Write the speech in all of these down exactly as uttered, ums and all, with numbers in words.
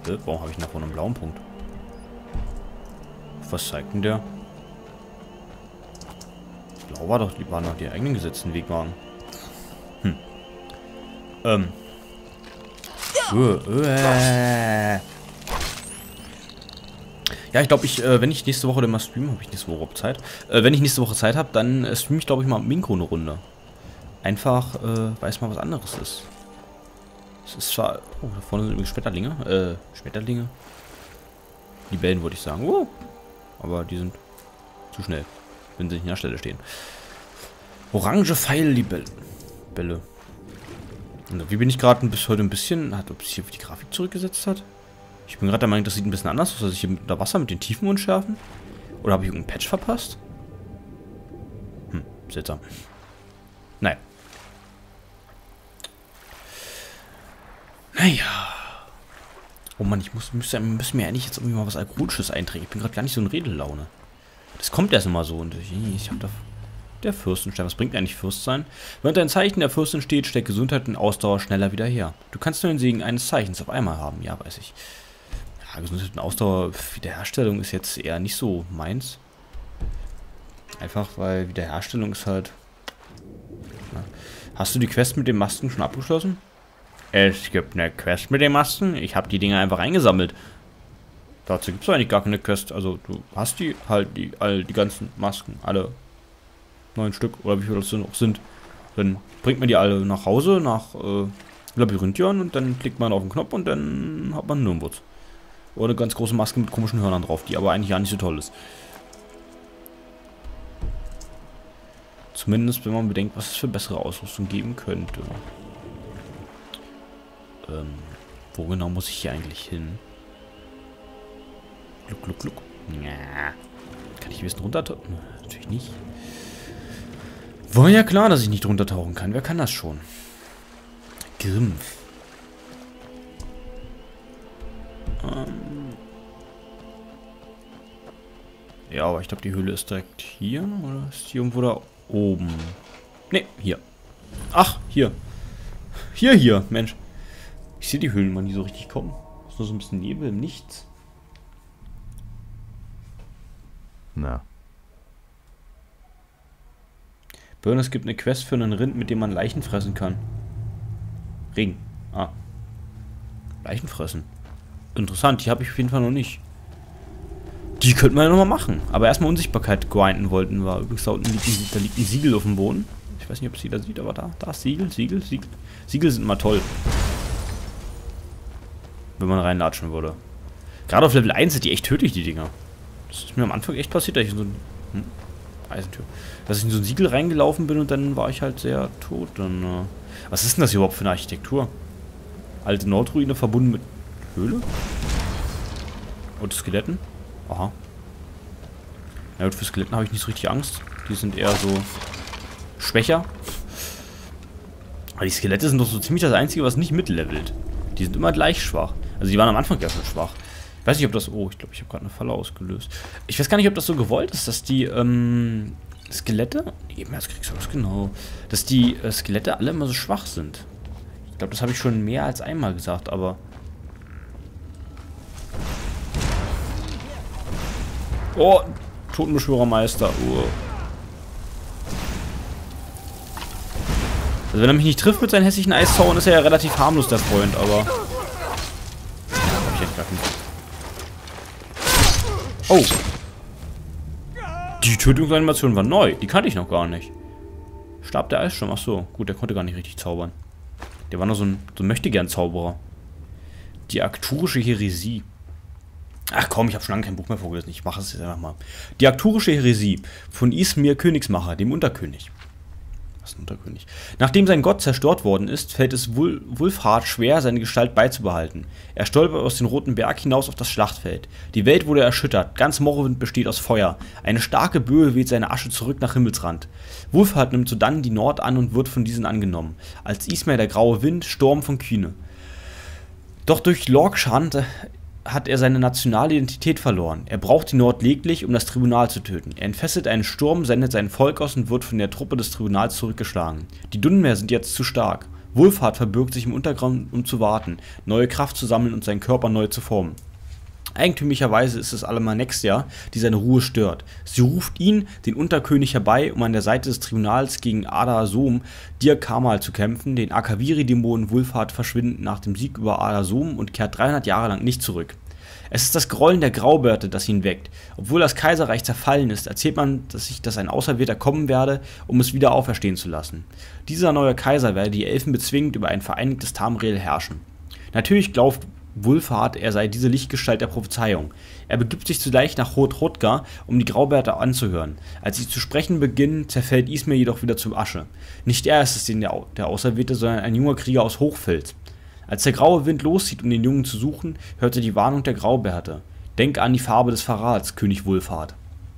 Äh, warum habe ich nach vorne einen blauen Punkt? Was zeigt denn der? Blau war doch, die waren doch die eigenen gesetzten Wegwagen. Hm. Ähm. Uh, uh. Ja, ich glaube, ich, äh, wenn ich nächste Woche dann mal streame, habe ich nächste Woche überhaupt Zeit. Äh, wenn ich nächste Woche Zeit habe, dann äh, streame ich, glaube ich, mal mit Minko eine Runde. Einfach, äh, weil es mal was anderes ist. Es ist zwar... Oh, da vorne sind übrigens Schmetterlinge. Äh, Schmetterlinge. Libellen, würde ich sagen. Oh. Aber die sind zu schnell, wenn sie nicht an der Stelle stehen. Orange Pfeil-Libelle. Bälle. Und wie bin ich gerade bis heute ein bisschen... Hat, ob sich hier die Grafik zurückgesetzt hat? Ich bin gerade der Meinung, das sieht ein bisschen anders aus, als ich hier unter Wasser mit den Tiefenunschärfen. Oder habe ich irgendeinen Patch verpasst? Hm, seltsam. Naja. Naja. Oh Mann, ich muss, müsste, müsste mir eigentlich jetzt irgendwie mal was Alkoholisches eintragen. Ich bin gerade gar nicht so in Redelaune. Das kommt erst immer so. Und ich, ich habe da... Der Fürstenstein. Was bringt eigentlich Fürst sein? Wenn ein Zeichen der Fürstin steht, steckt Gesundheit und Ausdauer schneller wieder her. Du kannst nur den Segen eines Zeichens auf einmal haben. Ja, weiß ich. Ja, Gesundheit und Ausdauer, Wiederherstellung ist jetzt eher nicht so meins. Einfach, weil Wiederherstellung ist halt... Na. Hast du die Quest mit den Masken schon abgeschlossen? Es gibt eine Quest mit den Masken. Ich habe die Dinger einfach eingesammelt. Dazu gibt es eigentlich gar keine Quest. Also du hast die halt, die, all die ganzen Masken, alle neun Stück oder wie viele das noch sind. Dann bringt man die alle nach Hause, nach äh, Labyrinthion und dann klickt man auf den Knopf und dann hat man Nirnwurz. Oder eine ganz große Maske mit komischen Hörnern drauf, die aber eigentlich gar nicht so toll ist. Zumindest, wenn man bedenkt, was es für bessere Ausrüstung geben könnte. Ähm, wo genau muss ich hier eigentlich hin? Gluck, gluck, gluck. Ja. Kann ich ein bisschen runtertauchen? Natürlich nicht. War ja klar, dass ich nicht runtertauchen kann. Wer kann das schon? Grimpf. Ähm. Ja, aber ich glaube, die Höhle ist direkt hier. Oder ist die irgendwo da oben? Ne, hier. Ach, hier. Hier, hier, Mensch. Ich sehe die Höhlen mal nie so richtig kommen. Ist nur so ein bisschen Nebel im Nichts. Na. Burn, es gibt eine Quest für einen Rind, mit dem man Leichen fressen kann. Regen. Ah. Leichen fressen. Interessant, die habe ich auf jeden Fall noch nicht. Die könnten wir ja nochmal machen. Aber erstmal Unsichtbarkeit grinden wollten wir. Übrigens, da unten liegt ein, da liegt ein Siegel auf dem Boden. Ich weiß nicht, ob es jeder sieht, aber da, da ist Siegel, Siegel, Siegel. Siegel sind immer toll. Wenn man reinlatschen würde. Gerade auf Level eins sind die echt tödlich, die Dinger. Das ist mir am Anfang echt passiert, dass ich in so ein... Hm, Eisentür. Dass ich in so ein Siegel reingelaufen bin und dann war ich halt sehr tot. Dann, äh was ist denn das überhaupt für eine Architektur? Alte Nordruine verbunden mit Höhle? Und Skeletten? Aha. Ja gut, für Skeletten habe ich nicht so richtig Angst. Die sind eher so schwächer. Aber die Skelette sind doch so ziemlich das Einzige, was nicht mitlevelt. Die sind immer gleich schwach. Also die waren am Anfang ja schon schwach. Ich weiß nicht, ob das... Oh, ich glaube, ich habe gerade eine Falle ausgelöst. Ich weiß gar nicht, ob das so gewollt ist, dass die ähm, Skelette... Eben erst kriegst du das genau. Dass die äh, Skelette alle immer so schwach sind. Ich glaube, das habe ich schon mehr als einmal gesagt, aber... Oh, Totenbeschwörermeister. Oh. Also wenn er mich nicht trifft mit seinen hässlichen Eiszaubern, ist er ja relativ harmlos, der Freund, aber... Hab ich echt gar nicht. Oh. Die Tötungsanimation war neu. Die kannte ich noch gar nicht. Stab der Eissturm. Ach so. Gut, der konnte gar nicht richtig zaubern. Der war nur so ein, so ein Möchtegern-Zauberer. Die Arcturische Häresie. Ach komm, ich habe schon lange kein Buch mehr vorgelesen. Ich mache es jetzt einfach mal. Die Arcturische Häresie von Ismir Königsmacher, dem Unterkönig. Was ist ein Unterkönig? Nachdem sein Gott zerstört worden ist, fällt es Wul Wulfhart schwer, seine Gestalt beizubehalten. Er stolpert aus dem Roten Berg hinaus auf das Schlachtfeld. Die Welt wurde erschüttert. Ganz Morrowind besteht aus Feuer. Eine starke Böe weht seine Asche zurück nach Himmelsrand. Wulfhart nimmt sodann die Nord an und wird von diesen angenommen. Als Ismir der graue Wind, Sturm von Kühne. Doch durch Lorkshand hat er seine nationale Identität verloren. Er braucht die Nord lediglich, um das Tribunal zu töten. Er entfesselt einen Sturm, sendet sein Volk aus und wird von der Truppe des Tribunals zurückgeschlagen. Die Dunmer sind jetzt zu stark. Wulfhart verbirgt sich im Untergrund, um zu warten, neue Kraft zu sammeln und seinen Körper neu zu formen. Eigentümlicherweise ist es Alamanexia, die seine Ruhe stört. Sie ruft ihn, den Unterkönig, herbei, um an der Seite des Tribunals gegen Ada-Som Dir Kamal zu kämpfen. Den Akaviri-Dämonen Wulfhart verschwindet nach dem Sieg über Ada-Som und kehrt dreihundert Jahre lang nicht zurück. Es ist das Grollen der Graubärte, das ihn weckt. Obwohl das Kaiserreich zerfallen ist, erzählt man dass sich, dass ein Auserwählter kommen werde, um es wieder auferstehen zu lassen. Dieser neue Kaiser werde die Elfen bezwingend über ein vereinigtes Tamriel herrschen. Natürlich glaubt Wulfhart, er sei diese Lichtgestalt der Prophezeiung. Er begibt sich zugleich nach Hoth-Hrothgar, um die Graubärte anzuhören. Als sie zu sprechen beginnen, zerfällt Ismir jedoch wieder zu Asche. Nicht er ist es, den der, der Auserwählte, sondern ein junger Krieger aus Hochfels. Als der graue Wind loszieht, um den Jungen zu suchen, hört er die Warnung der Graubärte. Denk an die Farbe des Verrats, König Wulfhart.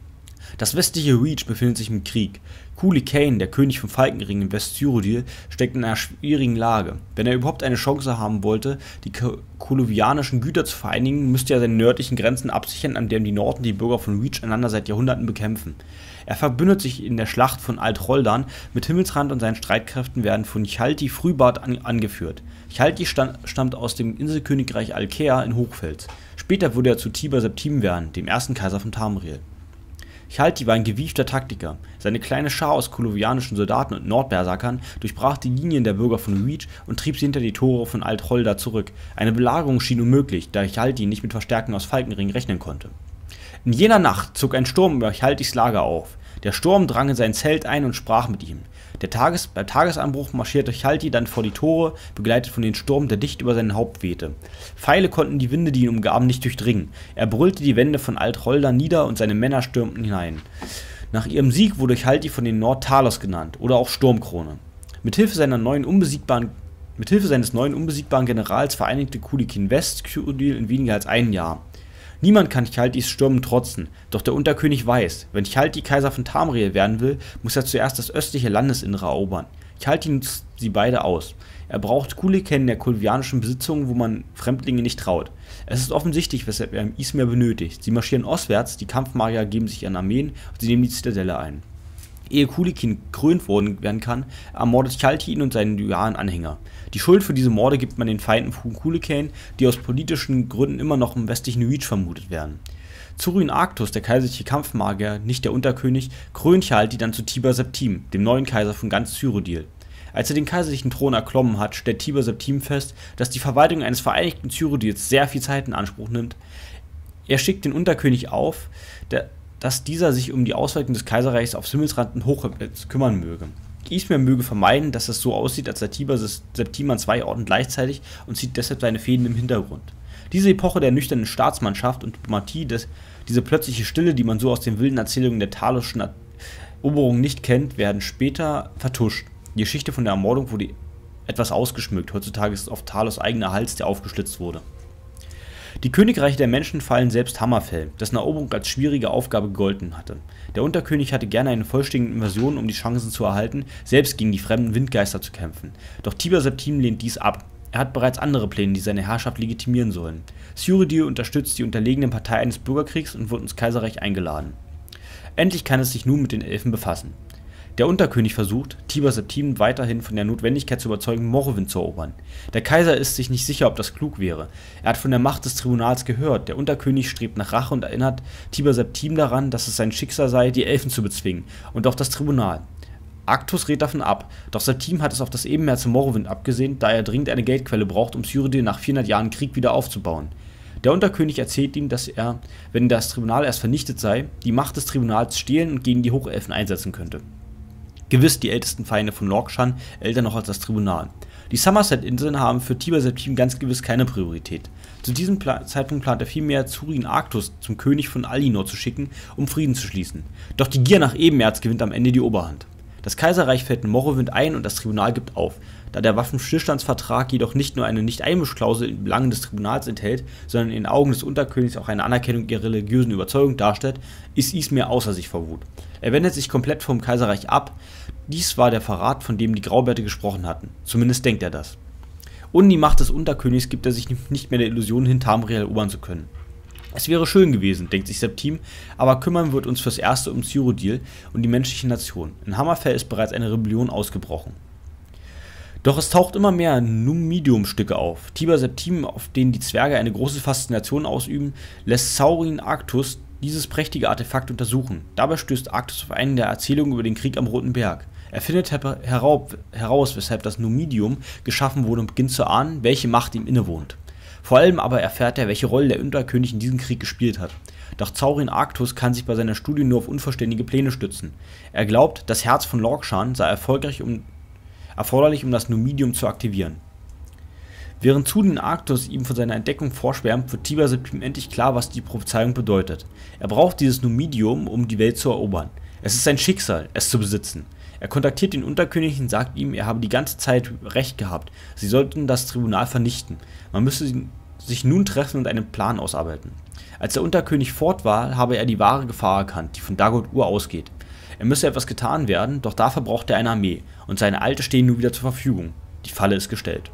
Das westliche Reach befindet sich im Krieg. Cúlí Cain, der König vom Falkenring in West-Cyrodiil, steckt in einer schwierigen Lage. Wenn er überhaupt eine Chance haben wollte, die koluvianischen Güter zu vereinigen, müsste er seine nördlichen Grenzen absichern, an denen die Norden die Bürger von Reach einander seit Jahrhunderten bekämpfen. Er verbündet sich in der Schlacht von Alt-Roldan mit Himmelsrand und seinen Streitkräften werden von Chalti Frühbart an angeführt. Chalti stammt aus dem Inselkönigreich Alkea in Hochfels. Später würde er zu Tiber Septim werden, dem ersten Kaiser von Tamriel. Chalti war ein gewiefter Taktiker. Seine kleine Schar aus koluvianischen Soldaten und Nordberserkern durchbrach die Linien der Bürger von Reach und trieb sie hinter die Tore von Alt-Rolda zurück. Eine Belagerung schien unmöglich, da Chalti nicht mit Verstärkung aus Falkenring rechnen konnte. In jener Nacht zog ein Sturm über Chaltis Lager auf. Der Sturm drang in sein Zelt ein und sprach mit ihm. Der Tages beim Tagesanbruch marschierte Chalti dann vor die Tore, begleitet von dem Sturm, der dicht über sein Haupt wehte. Pfeile konnten die Winde, die ihn umgaben, nicht durchdringen. Er brüllte die Wände von Alt-Rolda nieder und seine Männer stürmten hinein. Nach ihrem Sieg wurde Chalti von den Nord-Talos genannt, oder auch Sturmkrone. Mithilfe seiner neuen unbesiegbaren Mithilfe seines neuen unbesiegbaren Generals vereinigte Cúlí Cain West-Cyrodiil in weniger als einem Jahr. Niemand kann Chaltis Stürmen trotzen, doch der Unterkönig weiß, wenn Chalti Kaiser von Tamriel werden will, muss er zuerst das östliche Landesinnere erobern. Chalti nutzt sie beide aus. Er braucht Cúlí Cain in der koluvianischen Besitzung, wo man Fremdlinge nicht traut. Es ist offensichtlich, weshalb er Ismir benötigt. Sie marschieren ostwärts, die Kampfmagier geben sich ihren Armeen und sie nehmen die Zitadelle ein. Ehe Cúlí Cain gekrönt werden kann, ermordet Chalti ihn und seinen loyalen Anhänger. Die Schuld für diese Morde gibt man den Feinden von Cúlí Cain, die aus politischen Gründen immer noch im westlichen Reach vermutet werden. Zurin Arctus, der kaiserliche Kampfmagier, nicht der Unterkönig, krönt Chalti dann zu Tiber Septim, dem neuen Kaiser von ganz Cyrodiil. Als er den kaiserlichen Thron erklommen hat, stellt Tiber Septim fest, dass die Verwaltung eines vereinigten Cyrodiils sehr viel Zeit in Anspruch nimmt. Er schickt den Unterkönig auf, der dass dieser sich um die Ausweitung des Kaiserreichs aufs Himmelsrand und Hochfels kümmern möge. Ismir möge vermeiden, dass es so aussieht, als sei Tiber Septim an zwei Orten gleichzeitig und zieht deshalb seine Fäden im Hintergrund. Diese Epoche der nüchternen Staatsmannschaft und Diplomatie, des, diese plötzliche Stille, die man so aus den wilden Erzählungen der talischen Eroberung nicht kennt, werden später vertuscht. Die Geschichte von der Ermordung wurde etwas ausgeschmückt, heutzutage ist es oft Talos eigener Hals, der aufgeschlitzt wurde. Die Königreiche der Menschen fallen selbst Hammerfell, dessen Eroberung als schwierige Aufgabe gegolten hatte. Der Unterkönig hatte gerne eine vollständige Invasion, um die Chancen zu erhalten, selbst gegen die fremden Windgeister zu kämpfen. Doch Tiber Septim lehnt dies ab. Er hat bereits andere Pläne, die seine Herrschaft legitimieren sollen. Cyrodiil unterstützt die unterlegene Partei eines Bürgerkriegs und wird ins Kaiserreich eingeladen. Endlich kann es sich nun mit den Elfen befassen. Der Unterkönig versucht, Tiber Septim weiterhin von der Notwendigkeit zu überzeugen, Morrowind zu erobern. Der Kaiser ist sich nicht sicher, ob das klug wäre. Er hat von der Macht des Tribunals gehört. Der Unterkönig strebt nach Rache und erinnert Tiber Septim daran, dass es sein Schicksal sei, die Elfen zu bezwingen, und auch das Tribunal. Arctus rät davon ab, doch Septim hat es auf das Ebenmeer zu Morrowind abgesehen, da er dringend eine Geldquelle braucht, um Cyrodiil nach vierhundert Jahren Krieg wieder aufzubauen. Der Unterkönig erzählt ihm, dass er, wenn das Tribunal erst vernichtet sei, die Macht des Tribunals stehlen und gegen die Hochelfen einsetzen könnte. Gewiss die ältesten Feinde von Lorkhan, älter noch als das Tribunal. Die Somerset-Inseln haben für Tiber Septim ganz gewiss keine Priorität. Zu diesem Pla Zeitpunkt plant er vielmehr, Zurin Arctus zum König von Alinor zu schicken, um Frieden zu schließen. Doch die Gier nach Ebenerz gewinnt am Ende die Oberhand. Das Kaiserreich fällt in Morrowind ein und das Tribunal gibt auf. Da der Waffenstillstandsvertrag jedoch nicht nur eine Nicht-Einmischklausel in Belangen des Tribunals enthält, sondern in den Augen des Unterkönigs auch eine Anerkennung ihrer religiösen Überzeugung darstellt, ist Ismir außer sich vor Wut. Er wendet sich komplett vom Kaiserreich ab. Dies war der Verrat, von dem die Graubärte gesprochen hatten. Zumindest denkt er das. Ohne die Macht des Unterkönigs gibt er sich nicht mehr der Illusion hin, Tamriel erobern zu können. Es wäre schön gewesen, denkt sich Septim, aber kümmern wird uns fürs Erste um Cyrodiil und die menschliche Nation. In Hammerfell ist bereits eine Rebellion ausgebrochen. Doch es taucht immer mehr Numidium-Stücke auf. Tiber Septim, auf denen die Zwerge eine große Faszination ausüben, lässt Saurin Arctus dieses prächtige Artefakt untersuchen. Dabei stößt Arctus auf eine der Erzählungen über den Krieg am Roten Berg. Er findet heraus, weshalb das Numidium geschaffen wurde und beginnt zu ahnen, welche Macht ihm innewohnt. Vor allem aber erfährt er, welche Rolle der Unterkönig in diesem Krieg gespielt hat. Doch Saurin Arctus kann sich bei seiner Studie nur auf unvollständige Pläne stützen. Er glaubt, das Herz von Lorkhan sei erfolgreich um, erforderlich, um das Numidium zu aktivieren. Während Zudin Arctus ihm von seiner Entdeckung vorschwärmt, wird Tiber Septim endlich klar, was die Prophezeiung bedeutet. Er braucht dieses Numidium, um die Welt zu erobern. Es ist sein Schicksal, es zu besitzen. Er kontaktiert den Unterkönig und sagt ihm, er habe die ganze Zeit recht gehabt. Sie sollten das Tribunal vernichten. Man müsse sich nun treffen und einen Plan ausarbeiten. Als der Unterkönig fort war, habe er die wahre Gefahr erkannt, die von Dagot Ur ausgeht. Er müsse etwas getan werden, doch dafür braucht er eine Armee, und seine alte stehen nun wieder zur Verfügung. Die Falle ist gestellt.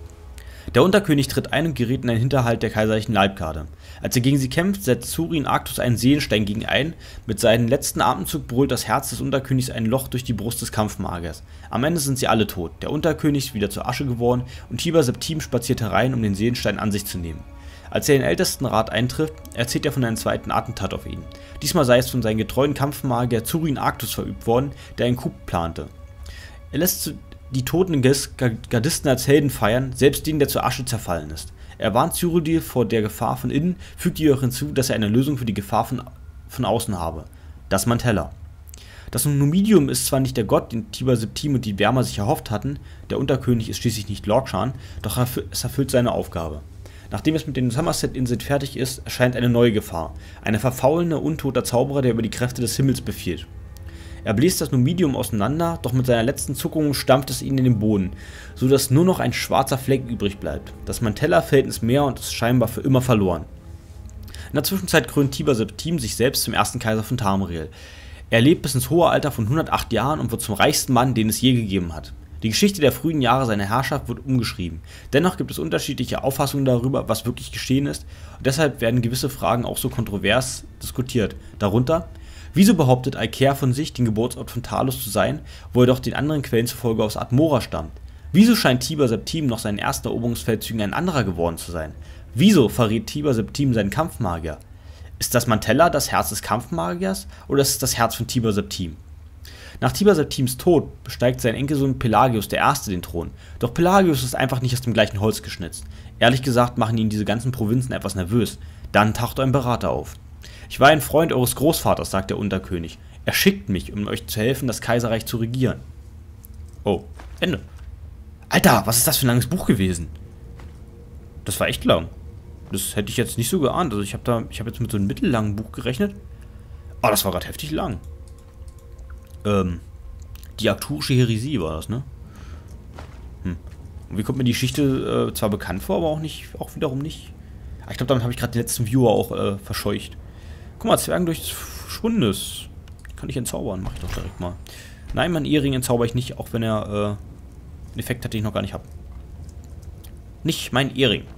Der Unterkönig tritt ein und gerät in einen Hinterhalt der kaiserlichen Leibgarde. Als er gegen sie kämpft, setzt Saurin Arctus einen Seelenstein gegen ein. Mit seinem letzten Atemzug brüllt das Herz des Unterkönigs ein Loch durch die Brust des Kampfmagiers. Am Ende sind sie alle tot. Der Unterkönig ist wieder zur Asche geworden und Tiber Septim spaziert herein, um den Seelenstein an sich zu nehmen. Als er den Ältestenrat eintrifft, erzählt er von einem zweiten Attentat auf ihn. Diesmal sei es von seinem getreuen Kampfmagier Saurin Arctus verübt worden, der einen Coup plante. Er lässt die toten Gardisten als Helden feiern, selbst den, der zur Asche zerfallen ist. Er warnt Cyrodiil vor der Gefahr von innen, fügt jedoch hinzu, dass er eine Lösung für die Gefahr von, von außen habe. Das Mantella. Das Numidium ist zwar nicht der Gott, den Tiber Septim und die Wärmer sich erhofft hatten, der Unterkönig ist schließlich nicht Lorkhan, doch es erfüllt seine Aufgabe. Nachdem es mit den Somerset-Inseln fertig ist, erscheint eine neue Gefahr. Eine verfaulende, untoter Zauberer, der über die Kräfte des Himmels befiehlt. Er bläst das Numidium auseinander, doch mit seiner letzten Zuckung stampft es ihn in den Boden, so dass nur noch ein schwarzer Fleck übrig bleibt. Das Mantella fällt ins Meer und ist scheinbar für immer verloren. In der Zwischenzeit krönt Tiber Septim sich selbst zum ersten Kaiser von Tamriel. Er lebt bis ins hohe Alter von hundertacht Jahren und wird zum reichsten Mann, den es je gegeben hat. Die Geschichte der frühen Jahre seiner Herrschaft wird umgeschrieben. Dennoch gibt es unterschiedliche Auffassungen darüber, was wirklich geschehen ist, und deshalb werden gewisse Fragen auch so kontrovers diskutiert. Darunter: Wieso behauptet Aikher von sich, den Geburtsort von Talos zu sein, wo er doch den anderen Quellen zufolge aus Atmora stammt? Wieso scheint Tiber Septim nach seinen ersten Eroberungsfeldzügen ein anderer geworden zu sein? Wieso verrät Tiber Septim seinen Kampfmagier? Ist das Mantella das Herz des Kampfmagiers oder ist es das Herz von Tiber Septim? Nach Tiber Septims Tod besteigt sein Enkelsohn Pelagius der Erste den Thron. Doch Pelagius ist einfach nicht aus dem gleichen Holz geschnitzt. Ehrlich gesagt machen ihn diese ganzen Provinzen etwas nervös. Dann taucht ein Berater auf. Ich war ein Freund eures Großvaters, sagt der Unterkönig. Er schickt mich, um euch zu helfen, das Kaiserreich zu regieren. Oh, Ende. Alter, was ist das für ein langes Buch gewesen? Das war echt lang. Das hätte ich jetzt nicht so geahnt. Also ich habe da, ich habe jetzt mit so einem mittellangen Buch gerechnet. Aber das war gerade heftig lang. Ähm, die Arcturische Häresie war das, ne? Hm. Und wie kommt mir die Geschichte äh, zwar bekannt vor, aber auch nicht, auch wiederum nicht. Aber ich glaube, damit habe ich gerade den letzten Viewer auch äh, verscheucht. Guck mal, Zwergen durch des Schwundes. Kann ich entzaubern, mache ich doch direkt mal. Nein, meinen Ehering entzauber ich nicht, auch wenn er äh, einen Effekt hat, den ich noch gar nicht habe. Nicht mein Ehering.